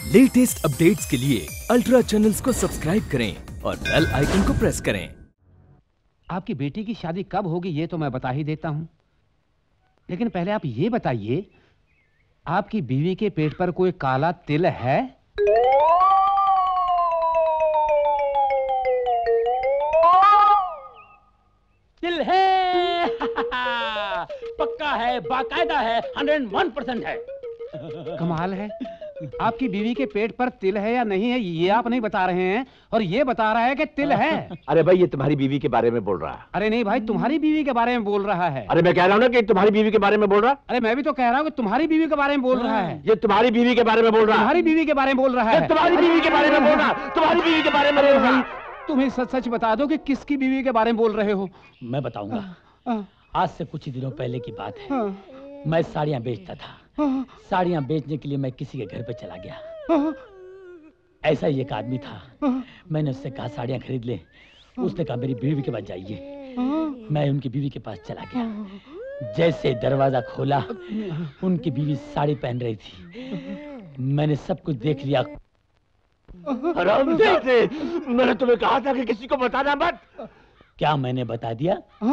Latest updates के लिए ultra channels को सब्सक्राइब करें और बेल आइकन को प्रेस करें। आपकी बेटी की शादी कब होगी ये तो मैं बता ही देता हूं, लेकिन पहले आप ये बताइए, आपकी बीवी के पेट पर कोई काला तिल है? तिल है। पक्का है, बाकायदा है, 101% है। कमाल है, आपकी बीवी के पेट पर तिल है या नहीं है ये आप नहीं बता रहे हैं, और ये बता रहा है कि तिल है। अरे भाई, ये तुम्हारी बीवी के बारे में बोल रहा है। अरे नहीं भाई, तुम्हारी बीवी के बारे में बोल रहा है। अरे मैं कह रहा हूँ ना कि तुम्हारी बीवी के बारे में बोल रहा है। अरे मैं भी तो कह रहा हूँ कि तुम्हारी बीवी के बारे में बोल रहा है। ये तुम्हारी बीवी के बारे में बोल रहा है। तुम्हारी बीवी के बारे में बोल रहा है। तुम्हारी बीवी के बारे में बोल रहा है। तुम्हारी बीवी के बारे में बोल रहा है। तुम्हें सच सच बता दो कि किसकी बीवी के बारे में बोल रहे हो। मैं बताऊंगा। आज से कुछ ही दिनों पहले की बात है। मैं साड़ियां बेचता था। साड़ियां बेचने के लिए मैं किसी के घर पे चला गया। ऐसा ही एक आदमी था। मैंने उससे कहा साड़ियां खरीद ले। उसने कहा मेरी बीवी के पास जाइए। मैं उनकी बीवी के पास चला गया। जैसे दरवाजा खोला, उनकी बीवी साड़ी पहन रही थी। मैंने सब कुछ देख लिया। हरामजादे, मैंने तुम्हें कहा था कि किसी को बताना मत। क्या मैंने बता दिया?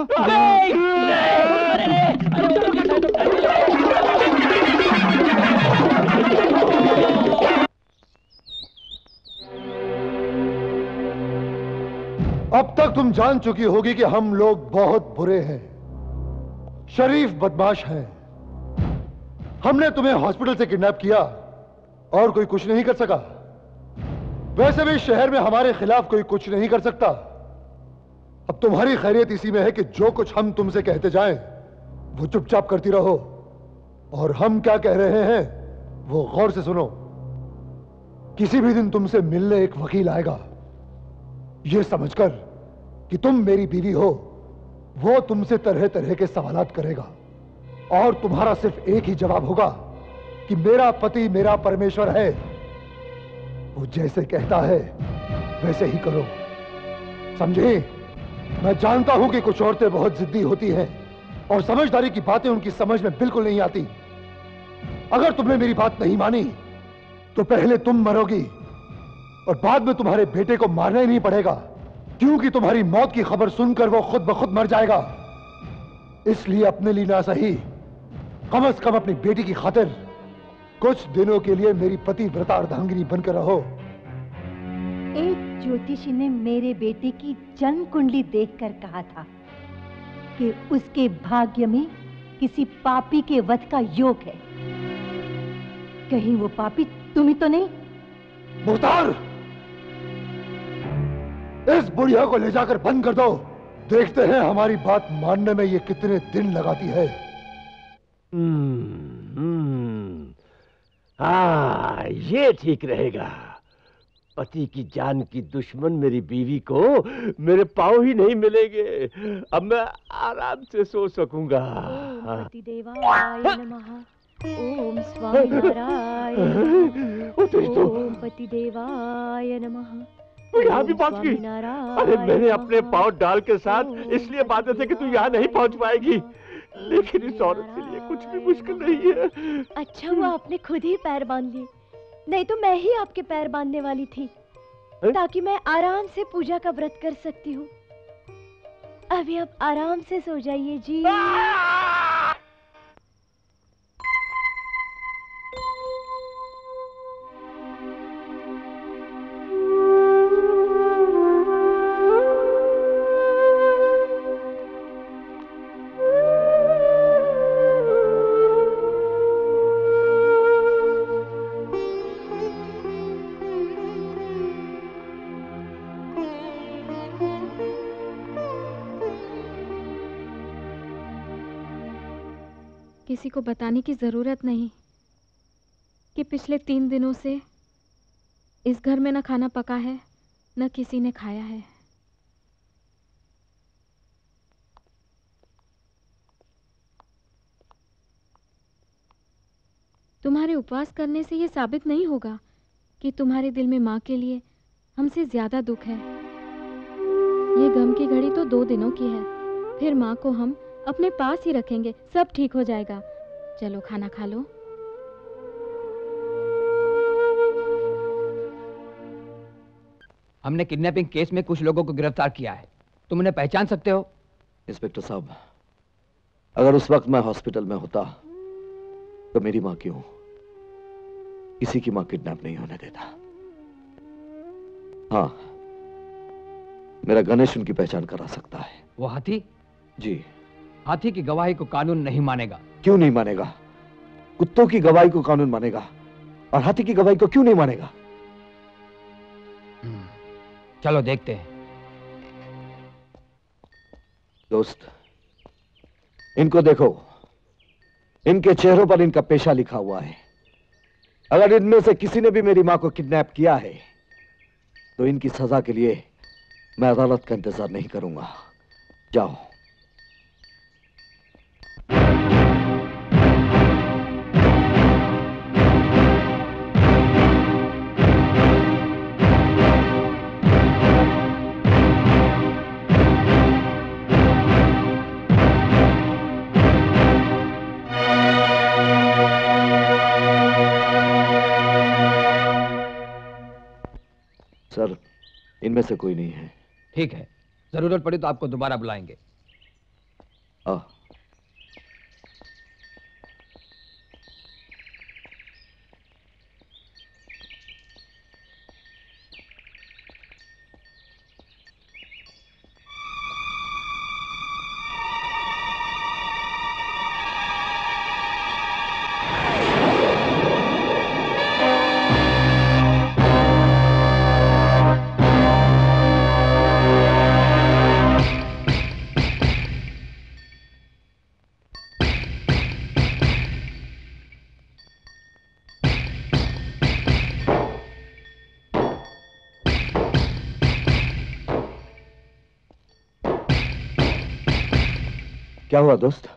अब तक तुम जान चुकी होगी कि हम लोग बहुत बुरे हैं, शरीफ बदमाश हैं। हमने तुम्हें हॉस्पिटल से किडनैप किया और कोई कुछ नहीं कर सका। वैसे भी शहर में हमारे खिलाफ कोई कुछ नहीं कर सकता। अब तुम्हारी खैरियत इसी में है कि जो कुछ हम तुमसे कहते जाएं, वो चुपचाप करती रहो, और हम क्या कह रहे हैं वो गौर से सुनो। किसी भी दिन तुमसे मिलने एक वकील आएगा, यह समझकर कि तुम मेरी बीवी हो। वो तुमसे तरह तरह के सवालात करेगा और तुम्हारा सिर्फ एक ही जवाब होगा कि मेरा पति मेरा परमेश्वर है। वो जैसे कहता है वैसे ही करो, समझे? मैं जानता हूं कि कुछ औरतें बहुत जिद्दी होती हैं और समझदारी की बातें उनकी समझ में बिल्कुल नहीं आती। अगर तुमने मेरी बात नहीं मानी तो पहले तुम मरोगी और बाद में तुम्हारे बेटे को मारना ही नहीं पड़ेगा, क्योंकि तुम्हारी मौत की खबर सुनकर वो खुद ब खुद मर जाएगा। इसलिए अपने लिए ना सही, कम से कम अपनी बेटी की खातिर कुछ दिनों के लिए मेरी पतिव्रता अर्धांगिनी बनकर रहो। एक ज्योतिषी ने मेरे बेटे की जन्म कुंडली देखकर कहा था कि उसके भाग्य में किसी पापी के वध का योग है। कहीं वो पापी तुम ही तो नहीं? मुख्तार, इस बुढ़िया को ले जाकर बंद कर दो। देखते हैं हमारी बात मानने में ये कितने दिन लगाती है। हाँ, ये ठीक रहेगा। पति की जान की दुश्मन मेरी बीवी को मेरे पांव ही नहीं मिलेंगे। अब मैं आराम से सो सकूंगा। ओम पतिदेवाय नमः। ओम स्वामी नारायण। ओम पतिदेवाय नमः। यहाँ भी पहुंच गई। अरे मैंने अपने पांव डाल के साथ इसलिए बांधे थे कि तू यहाँ नहीं पहुंच पाएगी, लेकिन इस औरत के लिए कुछ भी मुश्किल नहीं है। अच्छा हुआ आपने खुद ही पैर बांध लिए, नहीं तो मैं ही आपके पैर बांधने वाली थी, ताकि मैं आराम से पूजा का व्रत कर सकती हूँ। अभी आप आराम से सो जाइए जी। किसी को बताने की जरूरत नहीं कि पिछले 3 दिनों से इस घर में न खाना पका है न किसी ने खाया है। तुम्हारे उपवास करने से ये साबित नहीं होगा कि तुम्हारे दिल में माँ के लिए हमसे ज्यादा दुख है। ये गम की घड़ी तो 2 दिनों की है, फिर माँ को हम अपने पास ही रखेंगे, सब ठीक हो जाएगा। चलो खाना खा लो। हमने किडनैपिंग केस में कुछ लोगों को गिरफ्तार किया है। तुम उन्हें पहचान सकते हो? इंस्पेक्टर साहब, अगर उस वक्त मैं हॉस्पिटल में होता तो मेरी मां क्यों किसी की मां किडनैप नहीं होने देता। हाँ, मेरा गणेश उनकी पहचान करा सकता है। वो हाथी? जी। हाथी की गवाही को कानून नहीं मानेगा। क्यों नहीं मानेगा? कुत्तों की गवाही को कानून मानेगा और हाथी की गवाही को क्यों नहीं मानेगा? चलो देखते हैं। दोस्त, इनको देखो, इनके चेहरों पर इनका पेशा लिखा हुआ है। अगर इनमें से किसी ने भी मेरी मां को किडनैप किया है तो इनकी सजा के लिए मैं अदालत का इंतजार नहीं करूंगा। जाओ। सर, इनमें से कोई नहीं है। ठीक है, जरूरत पड़ी तो आपको दोबारा बुलाएंगे। क्या हुआ दोस्त?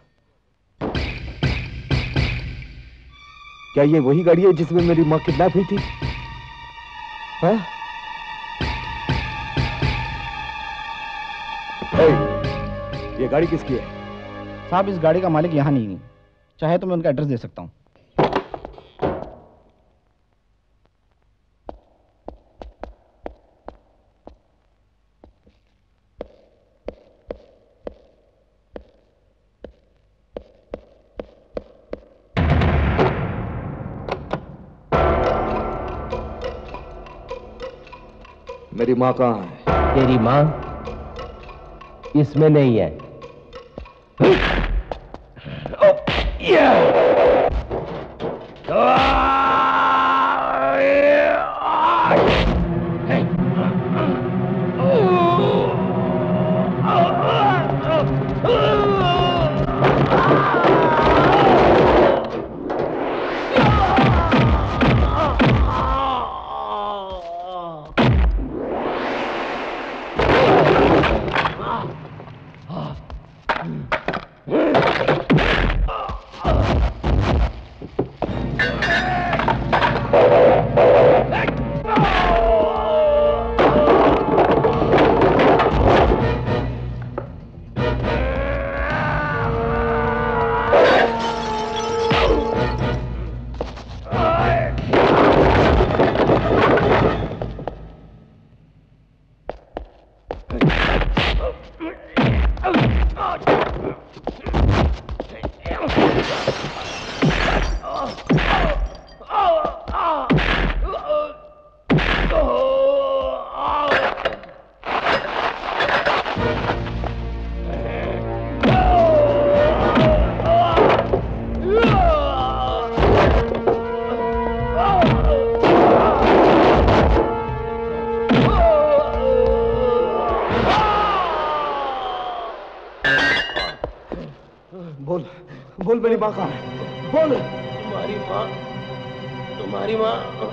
क्या ये वही गाड़ी है जिसमें मेरी मां किडनैप हुई थी? हाँ? ये गाड़ी किसकी है? साहब, इस गाड़ी का मालिक यहाँ नहीं, चाहे तो मैं उनका एड्रेस दे सकता हूँ। मेरी मां कहाँ है? तेरी मां इसमें नहीं है। बोल मेरी मां कहाँ है? बोल। तुम्हारी मां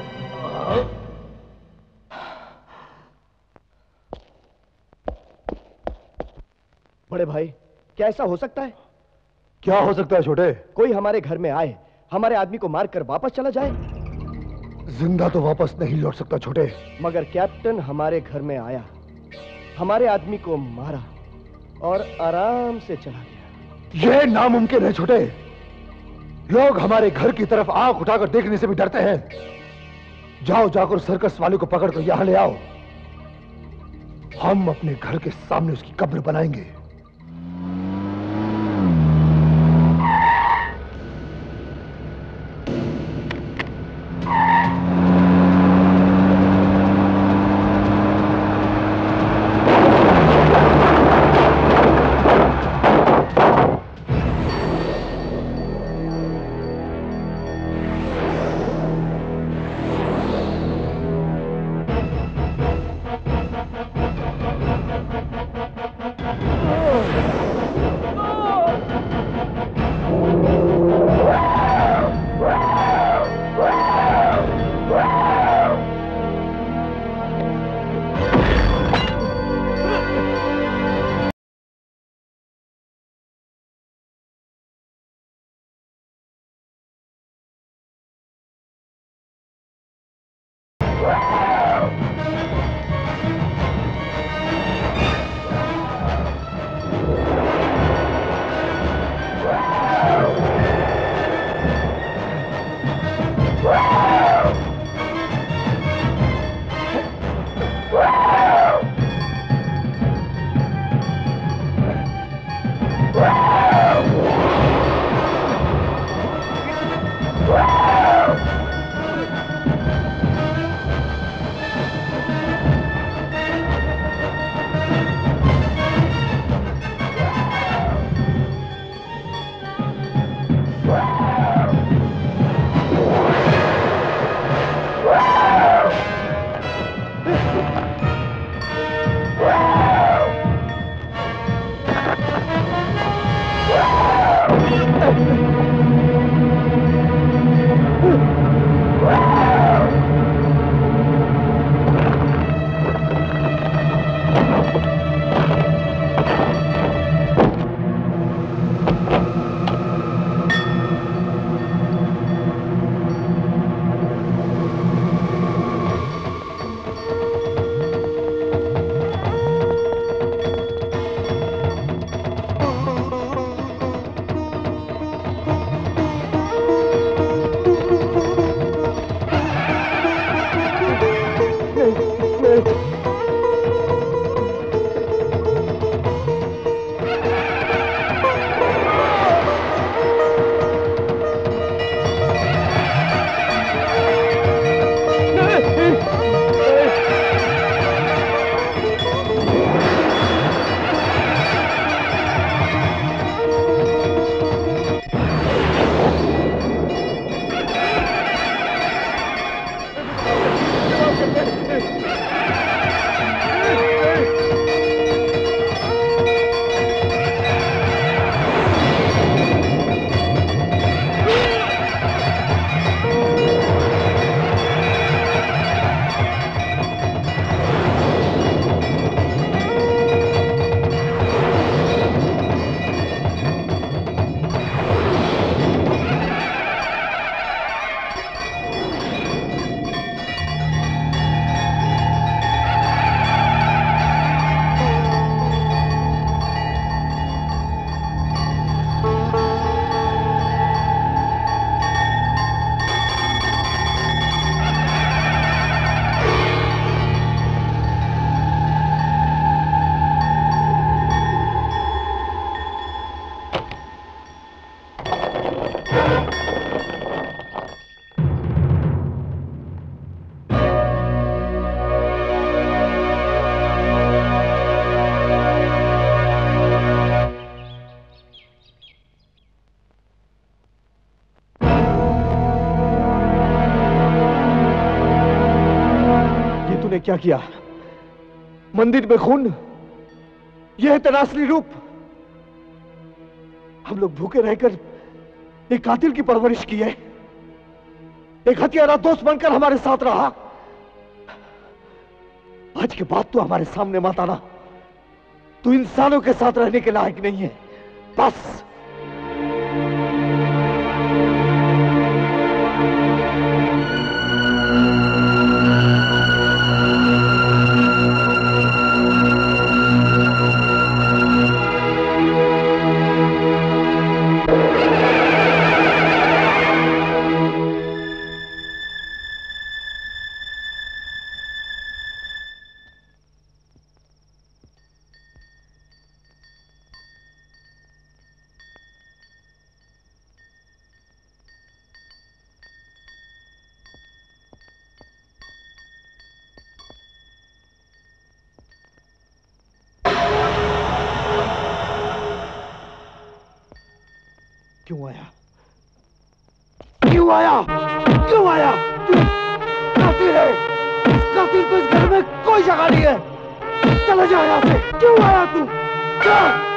बड़े भाई, क्या ऐसा हो सकता है? क्या हो सकता है छोटे? कोई हमारे घर में आए, हमारे आदमी को मारकर वापस चला जाए। जिंदा तो वापस नहीं लौट सकता छोटे। मगर कैप्टन हमारे घर में आया, हमारे आदमी को मारा और आराम से चला गया। यह नामुमकिन है छोटे। लोग हमारे घर की तरफ आंख उठाकर देखने से भी डरते हैं। जाओ, जाकर सर्कस वाले को पकड़ कर यहां ले आओ। हम अपने घर के सामने उसकी कब्र बनाएंगे। तूने क्या किया? मंदिर में खून, यह है तेरा असली रूप। हम लोग भूखे रहकर एक कातिल की परवरिश की है, एक हत्यारा दोस्त बनकर हमारे साथ रहा। आज के बाद तू हमारे सामने मत आना। तू इंसानों के साथ रहने के लायक नहीं है, बस। क्यों आया? कातिल है, कातिल को इस घर में कोई जगह नहीं है। चला जा यहाँ से। क्यों आया तू?